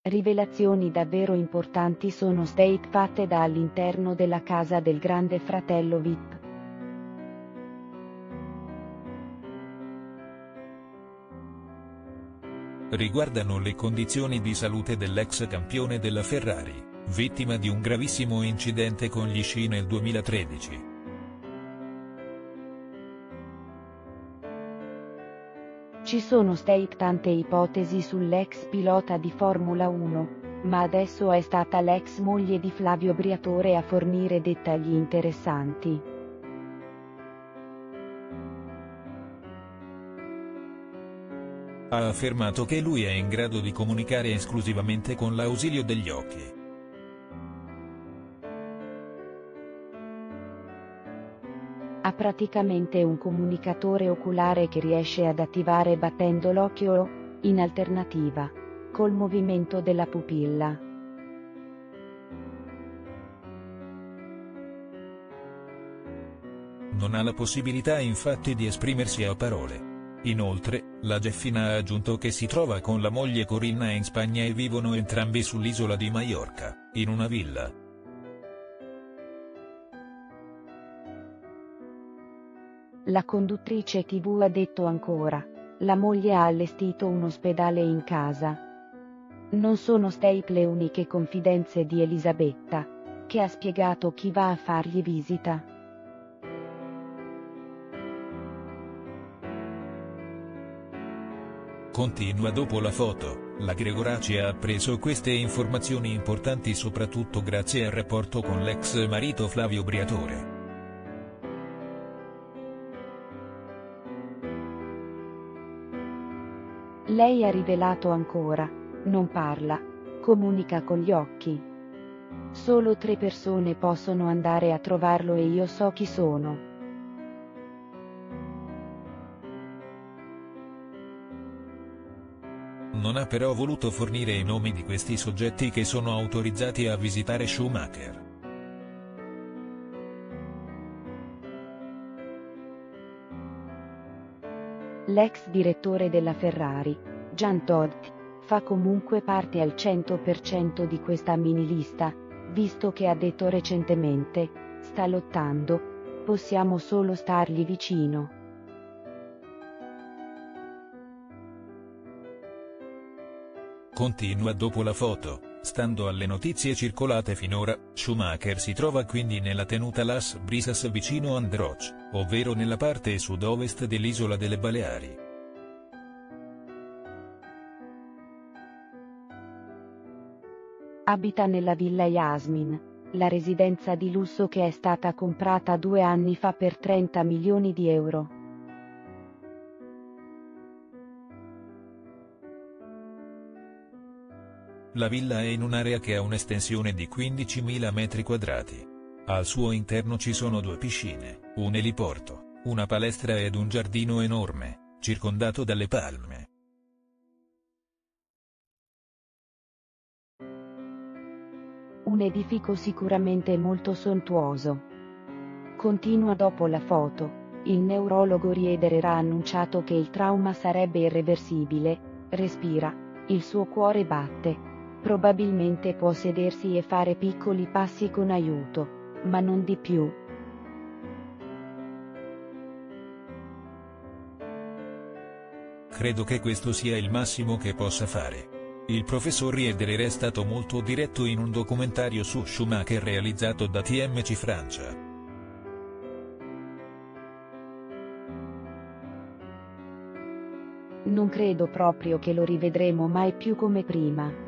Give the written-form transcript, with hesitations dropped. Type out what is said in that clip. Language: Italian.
Rivelazioni davvero importanti sono state fatte da all'interno della casa del grande fratello VIP. Riguardano le condizioni di salute dell'ex campione della Ferrari, vittima di un gravissimo incidente con gli sci nel 2013. Ci sono state tante ipotesi sull'ex pilota di Formula 1, ma adesso è stata l'ex moglie di Flavio Briatore a fornire dettagli interessanti. Ha affermato che lui è in grado di comunicare esclusivamente con l'ausilio degli occhi. Ha praticamente un comunicatore oculare che riesce ad attivare battendo l'occhio o, in alternativa, col movimento della pupilla. Non ha la possibilità infatti di esprimersi a parole. Inoltre, la Jeffina ha aggiunto che si trova con la moglie Corinna in Spagna e vivono entrambi sull'isola di Maiorca, in una villa. La conduttrice TV ha detto ancora: la moglie ha allestito un ospedale in casa. Non sono state le uniche confidenze di Elisabetta, che ha spiegato chi va a fargli visita. Continua dopo la foto. La Gregoraci ha appreso queste informazioni importanti soprattutto grazie al rapporto con l'ex marito Flavio Briatore. Lei ha rivelato ancora: non parla, comunica con gli occhi. Solo 3 persone possono andare a trovarlo e io so chi sono. Non ha però voluto fornire i nomi di questi soggetti che sono autorizzati a visitare Schumacher. L'ex direttore della Ferrari, Jean Todt, fa comunque parte al 100% di questa mini-lista, visto che ha detto recentemente: sta lottando, possiamo solo stargli vicino. Continua dopo la foto. Stando alle notizie circolate finora, Schumacher si trova quindi nella tenuta Las Brisas vicino Androch, ovvero nella parte sud-ovest dell'isola delle Baleari. Abita nella Villa Yasmin, la residenza di lusso che è stata comprata 2 anni fa per 30 milioni di euro. La villa è in un'area che ha un'estensione di 15.000 metri quadrati. Al suo interno ci sono 2 piscine, un eliporto, una palestra ed un giardino enorme, circondato dalle palme. Un edificio sicuramente molto sontuoso. Continua dopo la foto. Il neurologo Riederer ha annunciato che il trauma sarebbe irreversibile, respira, il suo cuore batte. Probabilmente può sedersi e fare piccoli passi con aiuto, ma non di più. Credo che questo sia il massimo che possa fare. Il professor Riederer è stato molto diretto in un documentario su Schumacher realizzato da TMC Francia. Non credo proprio che lo rivedremo mai più come prima.